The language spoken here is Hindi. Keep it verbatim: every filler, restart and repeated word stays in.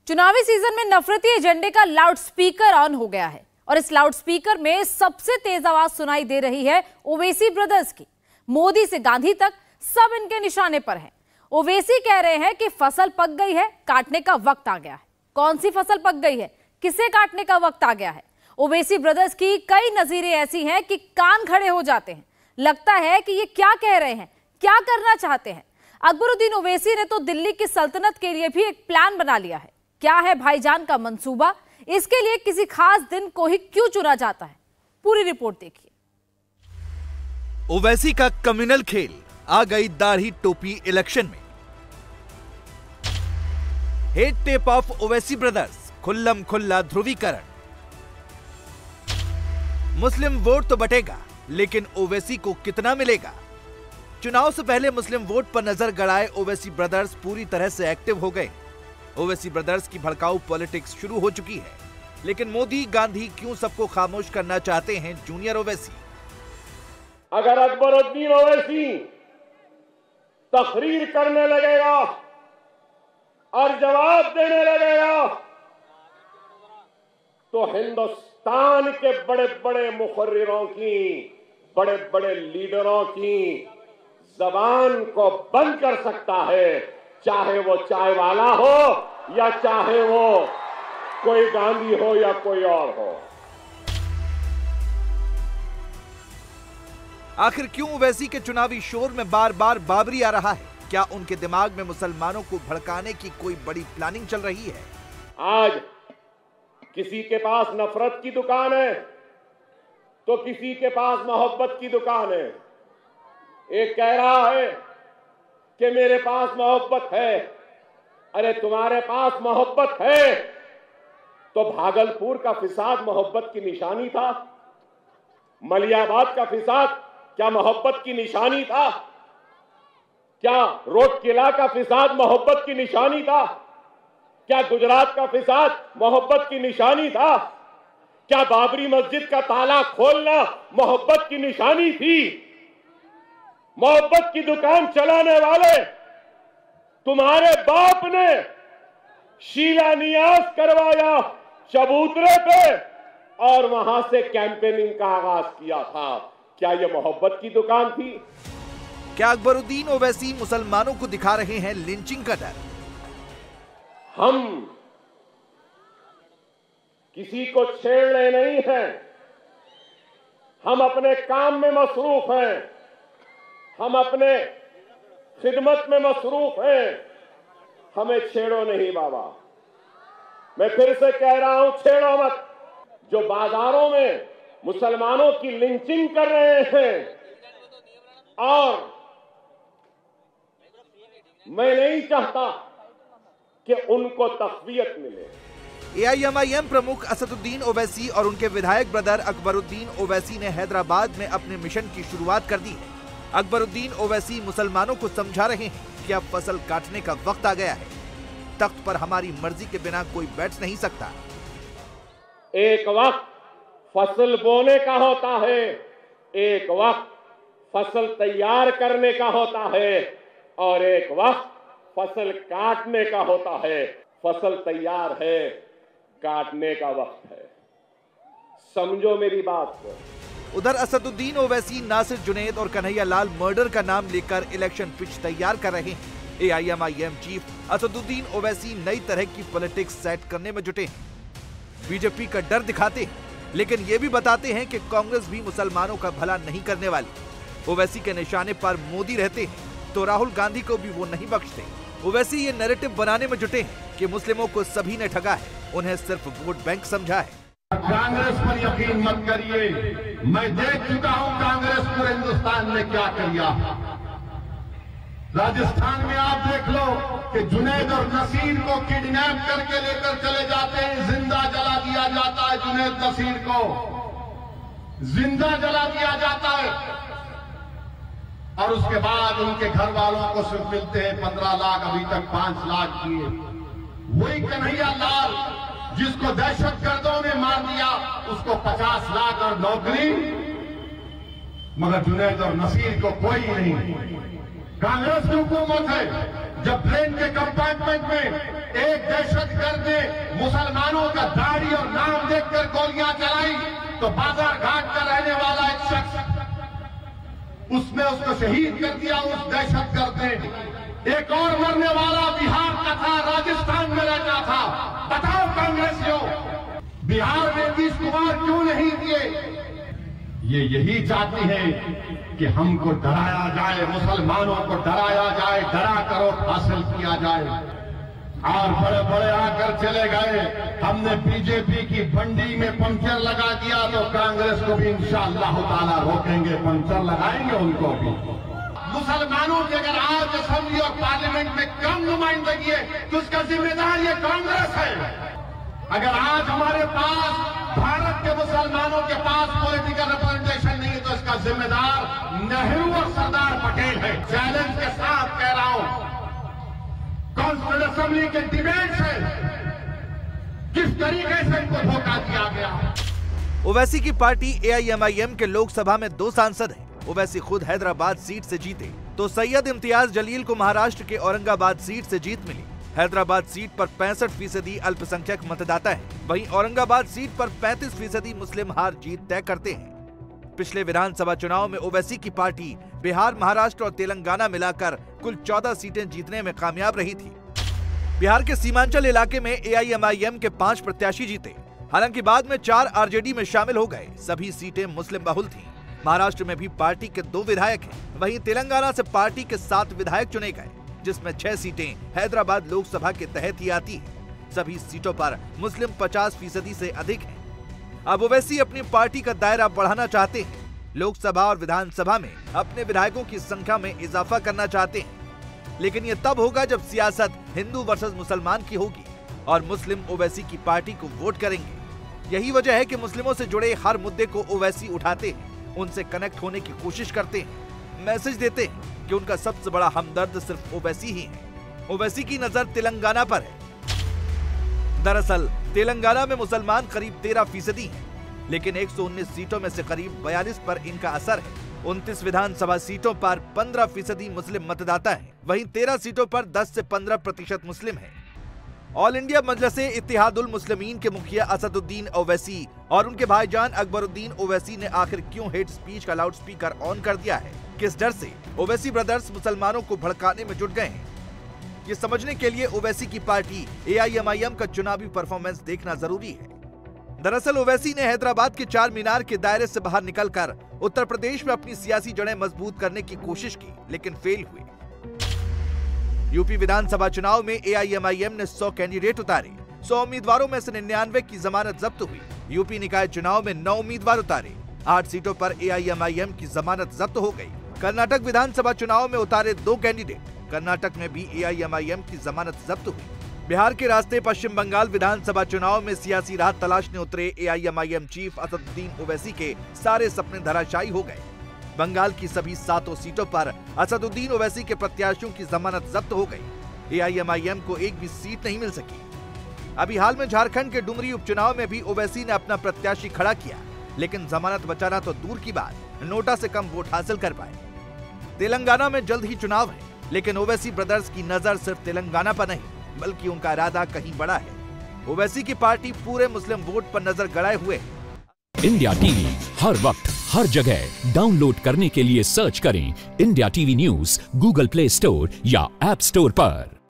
चुनावी सीजन में नफरती एजेंडे का लाउडस्पीकर ऑन हो गया है और इस लाउडस्पीकर में सबसे तेज आवाज सुनाई दे रही है ओवैसी ब्रदर्स की। मोदी से गांधी तक सब इनके निशाने पर हैं। ओवैसी कह रहे हैं कि फसल पक गई है, काटने का वक्त आ गया है। कौन सी फसल पक गई है, किसे काटने का वक्त आ गया है? ओवैसी ब्रदर्स की कई नजीरें ऐसी हैं कि कान खड़े हो जाते हैं। लगता है कि ये क्या कह रहे हैं, क्या करना चाहते हैं। अकबरुद्दीन ओवैसी ने तो दिल्ली की सल्तनत के लिए भी एक प्लान बना लिया है। क्या है भाईजान का मंसूबा? इसके लिए किसी खास दिन को ही क्यों चुना जाता है? पूरी रिपोर्ट देखिए। ओवैसी का कम्युनल खेल आ गई दाढ़ी टोपी इलेक्शन में। Head tape off Owaisi brothers, खुल्लम खुल्ला ध्रुवीकरण। मुस्लिम वोट तो बटेगा, लेकिन ओवैसी को कितना मिलेगा? चुनाव से पहले मुस्लिम वोट पर नजर गड़ाए ओवैसी ब्रदर्स पूरी तरह से एक्टिव हो गए। ओवैसी ब्रदर्स की भड़काऊ पॉलिटिक्स शुरू हो चुकी है, लेकिन मोदी गांधी क्यों सबको खामोश करना चाहते हैं जूनियर ओवैसी? अगर अकबरुद्दीन ओवैसी तकरीर करने लगेगा और जवाब देने लगेगा तो हिंदुस्तान के बड़े बड़े मुखर्रिरों की, बड़े बड़े लीडरों की जबान को बंद कर सकता है, चाहे वो चाय वाला हो या चाहे वो कोई गांधी हो या कोई और हो। आखिर क्यों ओवैसी के चुनावी शोर में बार बार बाबरी आ रहा है? क्या उनके दिमाग में मुसलमानों को भड़काने की कोई बड़ी प्लानिंग चल रही है? आज किसी के पास नफरत की दुकान है तो किसी के पास मोहब्बत की दुकान है। एक कह रहा है कि मेरे पास मोहब्बत है। अरे तुम्हारे पास मोहब्बत है तो भागलपुर का फिसाद मोहब्बत की निशानी था? मलियाबाद का फिसाद क्या मोहब्बत की निशानी था? क्या रोड किला का फिसाद मोहब्बत की निशानी था? क्या गुजरात का फिसाद मोहब्बत की निशानी था? क्या बाबरी मस्जिद का ताला खोलना मोहब्बत की निशानी थी? मोहब्बत की दुकान चलाने वाले तुम्हारे बाप ने शिलान्यास करवाया चबूतरे पे और वहां से कैंपेनिंग का आगाज किया था। क्या यह मोहब्बत की दुकान थी? क्या अकबरुद्दीन ओवैसी मुसलमानों को दिखा रहे हैं लिंचिंग का डर? हम किसी को छेड़ने नहीं हैं, हम अपने काम में मसरूफ हैं, हम अपने खिदमत में मसरूफ हैं। हमें छेड़ो नहीं बाबा। मैं फिर से कह रहा हूं, छेड़ो मत। जो बाजारों में मुसलमानों की लिंचिंग कर रहे हैं और मैं नहीं चाहता कि उनको तक़वियत मिले। एआईएमआईएम प्रमुख असदुद्दीन ओवैसी और उनके विधायक ब्रदर अकबरुद्दीन ओवैसी ने हैदराबाद में अपने मिशन की शुरुआत कर दी है। अकबरुद्दीन ओवैसी मुसलमानों को समझा रहे हैं कि अब फसल काटने का वक्त आ गया है। तख्त पर हमारी मर्जी के बिना कोई बैठ नहीं सकता। एक वक्त फसल बोने का होता है, एक वक्त फसल तैयार करने का होता है और एक वक्त फसल काटने का होता है। फसल तैयार है, काटने का वक्त है। समझो मेरी बात को। उधर असदुद्दीन ओवैसी नासिर जुनैद और कन्हैया लाल मर्डर का नाम लेकर इलेक्शन पिच तैयार कर रहे हैं। एआईएमआईएम चीफ असदुद्दीन ओवैसी नई तरह की पॉलिटिक्स सेट करने में जुटे हैं। बीजेपी का डर दिखाते हैं, लेकिन ये भी बताते हैं कि कांग्रेस भी मुसलमानों का भला नहीं करने वाली। ओवैसी के निशाने पर मोदी रहते हैं तो राहुल गांधी को भी वो नहीं बख्शते। ओवैसी ये नैरेटिव बनाने में जुटे हैं कि मुस्लिमों को सभी ने ठगा है, उन्हें सिर्फ वोट बैंक समझा है। कांग्रेस पर यकीन मत करिए, मैं देख चुका हूं कांग्रेस पूरे हिंदुस्तान में क्या किया। राजस्थान में आप देख लो कि जुनैद और नसीर को किडनैप करके लेकर चले जाते हैं, जिंदा जला दिया जाता है। जुनैद नसीर को जिंदा जला दिया जाता है और उसके बाद उनके घर वालों को सिर्फ मिलते हैं पंद्रह लाख, अभी तक पांच लाख किए। वही कन्हैया लाल जिसको दहशतगर्दों ने मार दिया, उसको पचास लाख और नौकरी, मगर जुनैद और नसीर को कोई नहीं। कांग्रेस की हुकूमत है, जब प्लेन के कंपार्टमेंट में एक दहशतगर्द ने उसने उसको शहीद कर दिया उस दहशतगर्द ने। एक और मरने वाला बिहार का था, राजस्थान में रहता था। बताओ कांग्रेसियों, बिहार में नीतीश कुमार क्यों नहीं दिए? ये यही चाहती है कि हमको डराया जाए, मुसलमानों को डराया जाए, डरा कर वोट हासिल किया जाए। और बड़े बड़े आकर चले गए। हमने बीजेपी की बंडी में पंचर लगा दिया तो कांग्रेस को भी इंशाअल्लाह ताला रोकेंगे, पंचर लगाएंगे उनको भी। मुसलमानों की अगर आज असेंबली और पार्लियामेंट में कम नुमाइंदगी है तो उसका जिम्मेदार ये कांग्रेस है। अगर आज हमारे पास भारत के मुसलमानों के पास पॉलिटिकल रिप्रेजेंटेशन नहीं है तो इसका जिम्मेदार नेहरू और सरदार पटेल है। चैलेंज के साथ कह रहा हूं, कॉन्स्टिट्यूंट असेंबली के डिबेट से किस तरीके से इनको धोखा दिया गया। ओवैसी की party A I M I M के लोकसभा में दो सांसद हैं। ओवैसी खुद हैदराबाद सीट से जीते तो सैयद इम्तियाज जलील को महाराष्ट्र के औरंगाबाद सीट से जीत मिली। हैदराबाद सीट पर पैंसठ फीसदी अल्पसंख्यक मतदाता है, वहीं औरंगाबाद सीट पर पैंतीस फीसदी मुस्लिम हार जीत तय करते हैं। पिछले विधानसभा चुनाव में ओवैसी की पार्टी बिहार, महाराष्ट्र और तेलंगाना मिलाकर कुल चौदह सीटें जीतने में कामयाब रही थी। बिहार के सीमांचल इलाके में ए आई एम आई एम के पांच प्रत्याशी जीते, हालांकि बाद में चार आर जे डी में शामिल हो गए। सभी सीटें मुस्लिम बहुल थीं। महाराष्ट्र में भी पार्टी के दो विधायक हैं, वहीं तेलंगाना से पार्टी के सात विधायक चुने गए, जिसमें छह सीटें हैदराबाद लोकसभा के तहत ही आती हैं। सभी सीटों पर मुस्लिम पचास फीसदी से अधिक हैं। अब ओवैसी अपनी पार्टी का दायरा बढ़ाना चाहते हैं। लोकसभा और विधानसभा में अपने विधायकों की संख्या में इजाफा करना चाहते हैं, लेकिन ये तब होगा जब सियासत हिंदू वर्सेस मुसलमान की होगी और मुस्लिम ओवैसी की पार्टी को वोट करेंगे। यही वजह है कि मुस्लिमों से जुड़े हर मुद्दे को ओवैसी उठाते हैं, उनसे कनेक्ट होने की कोशिश करते हैं, मैसेज देते हैं कि उनका सबसे बड़ा हमदर्द सिर्फ ओवैसी ही है। ओवैसी की नजर तेलंगाना पर है। दरअसल तेलंगाना में मुसलमान करीब तेरह फीसदी हैं, लेकिन एक सौ उन्नीस सीटों में से करीब बयालीस पर इनका असर है। उनतीस विधानसभा सीटों पर पंद्रह फीसदी मुस्लिम मतदाता हैं, वहीं तेरह सीटों पर दस से पंद्रह प्रतिशत मुस्लिम हैं। ऑल इंडिया मजलिसे इत्तेहादुल मुस्लिमीन के मुखिया असदुद्दीन ओवैसी और उनके भाईजान अकबरुद्दीन ओवैसी ने आखिर क्यों हेट स्पीच का लाउड स्पीकर ऑन कर दिया है? किस डर से ओवैसी ब्रदर्स मुसलमानों को भड़काने में जुट गए हैं? ये समझने के लिए ओवैसी की party A I M I M का चुनावी परफॉर्मेंस देखना जरूरी है। दरअसल ओवैसी ने हैदराबाद के चार मीनार के दायरे से बाहर निकलकर उत्तर प्रदेश में अपनी सियासी जड़ें मजबूत करने की कोशिश की, लेकिन फेल हुए। यूपी विधानसभा चुनाव में ए आई एम आई एम ने सौ कैंडिडेट उतारे। सौ उम्मीदवारों में से निन्यानवे की जमानत जब्त हुई। यूपी निकाय चुनाव में नौ उम्मीदवार उतारे। आठ सीटों पर ए आई एम आई एम की जमानत जब्त हो गई। कर्नाटक विधानसभा चुनाव में उतारे दो कैंडिडेट। कर्नाटक में भी ए आई एम आई एम की जमानत जब्त हुई। बिहार के रास्ते पश्चिम बंगाल विधानसभा चुनाव में सियासी राहत तलाशने उतरे A I M I M chief Asaduddin Owaisi के सारे सपने धराशायी हो गए। बंगाल की सभी सातों सीटों पर असदुद्दीन ओवैसी के प्रत्याशियों की जमानत जब्त हो गई। ए आई एम आई एम को एक भी सीट नहीं मिल सकी। अभी हाल में झारखंड के डुमरी उपचुनाव में भी ओवैसी ने अपना प्रत्याशी खड़ा किया, लेकिन जमानत बचाना तो दूर की बात, नोटा से कम वोट हासिल कर पाए। तेलंगाना में जल्द ही चुनाव है, लेकिन ओवैसी ब्रदर्स की नजर सिर्फ तेलंगाना पर नहीं, बल्कि उनका इरादा कहीं बड़ा है। ओवैसी की पार्टी पूरे मुस्लिम वोट पर नजर गड़ाए हुए है। इंडिया टीवी हर वक्त हर जगह डाउनलोड करने के लिए सर्च करें India TV news Google Play Store या ऐप स्टोर पर।